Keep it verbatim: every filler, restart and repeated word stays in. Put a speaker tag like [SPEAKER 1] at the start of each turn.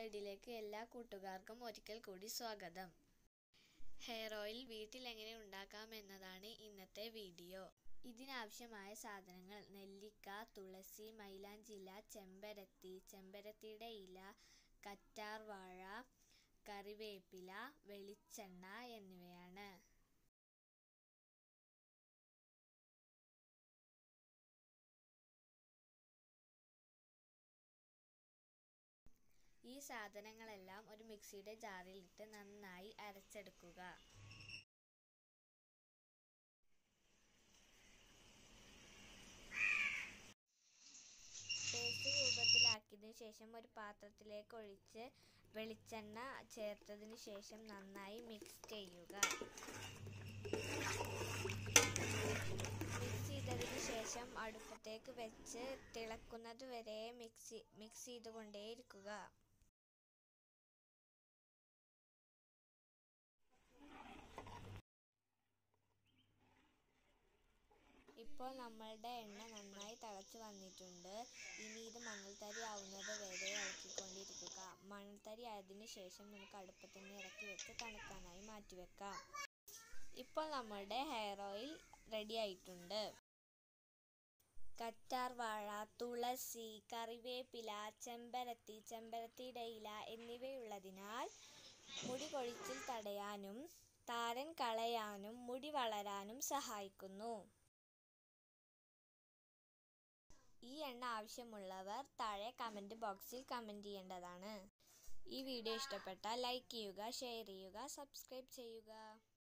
[SPEAKER 1] വേൾഡിലേക്ക് എല്ലാ കൂട്ടുകാർക്കും ഒരിക്കൽ കൂടി സ്വാഗതം. ഹെയർ ഓയിൽ വീട്ടിൽ എങ്ങനെ ഉണ്ടാക്കാം എന്നതാണ് ഇന്നത്തെ വീഡിയോ. ഇതിനാവശ്യമായ സാധനങ്ങൾ: നെല്ലിക്ക, തുളസി, മൈലാഞ്ചില, ചെമ്പരത്തി, ചെമ്പരത്തിയുടെ ഇല, കറ്റാർവാഴ, കറിവേപ്പില, വെളിച്ചെണ്ണ എന്നിവയാണ്. ഈ സാധനങ്ങളെല്ലാം ഒരു മിക്സിയുടെ ജാറിലിട്ട് നന്നായി അരച്ചെടുക്കുക. പേസ്റ്റ് രൂപത്തിലാക്കിയതിനു ശേഷം ഒരു പാത്രത്തിലേക്ക് ഒഴിച്ച് വെളിച്ചെണ്ണ ചേർത്തതിനു ശേഷം നന്നായി മിക്സ് ചെയ്യുക. മിക്സ് ചെയ്തതിനു ശേഷം അടുപ്പത്തേക്ക് വെച്ച് തിളക്കുന്നത് വരെ മിക്സ് മിക്സ് ചെയ്തുകൊണ്ടേയിരിക്കുക. ഇപ്പോൾ നമ്മളുടെ എണ്ണ നന്നായി തിളച്ച് വന്നിട്ടുണ്ട്. ഇനി ഇത് മണൽത്തരി ആവുന്നത് വരെ ഇളക്കിക്കൊണ്ടിരിക്കുക. മണൽത്തരി ആയതിനു ശേഷം നമുക്ക് അടുപ്പത്തിൽ നിന്ന് ഇറക്കി വെച്ച് തണുക്കാനായി മാറ്റിവെക്കാം. ഇപ്പോൾ നമ്മളുടെ ഹെയർ ഓയിൽ റെഡി ആയിട്ടുണ്ട്. കറ്റാർവാഴ, തുളസി, കറിവേപ്പില, ചെമ്പരത്തി, ചെമ്പരത്തിയുടെ ഇല എന്നിവയുള്ളതിനാൽ മുടി കൊഴിച്ചിൽ തടയാനും താരൻ കളയാനും മുടി വളരാനും സഹായിക്കുന്നു. ഈ എണ്ണ ആവശ്യമുള്ളവർ താഴെ കമൻറ്റ് ബോക്സിൽ കമൻറ്റ് ചെയ്യേണ്ടതാണ്. ഈ വീഡിയോ ഇഷ്ടപ്പെട്ടാൽ ലൈക്ക് ചെയ്യുക, ഷെയർ ചെയ്യുക, സബ്സ്ക്രൈബ് ചെയ്യുക.